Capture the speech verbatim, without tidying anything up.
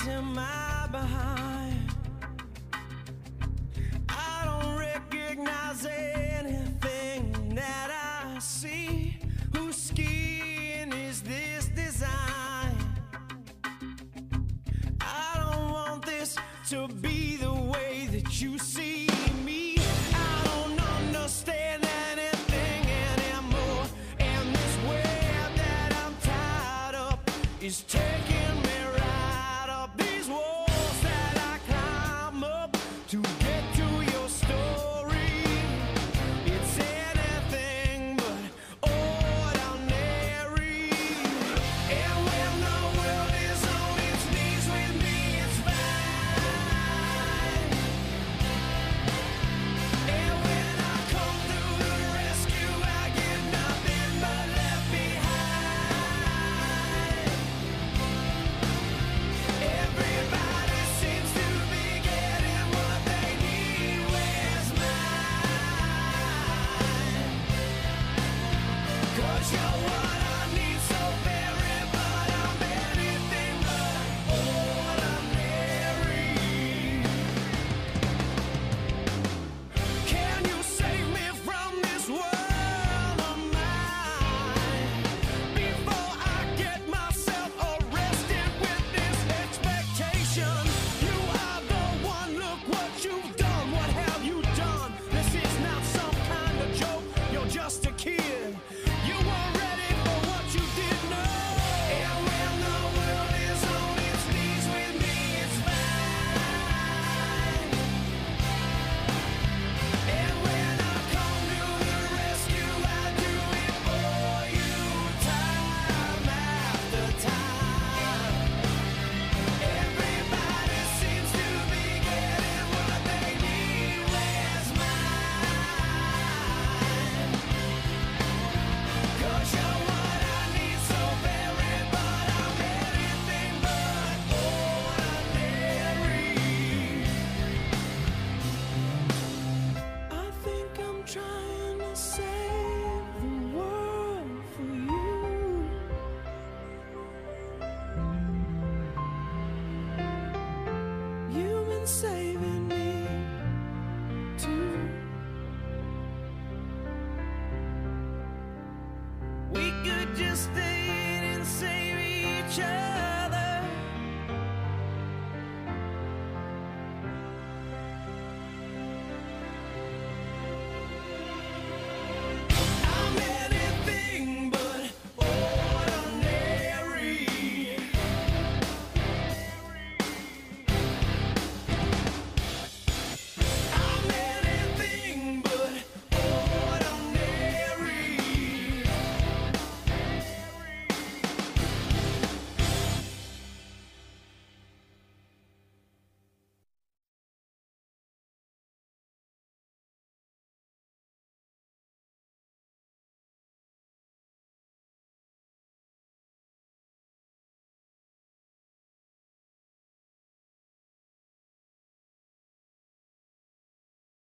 in my behind. I don't recognize anything that I see. Whose skin is this design? I don't want this to be the way that you see me. I don't understand anything anymore, and this web that I'm tied up is tearing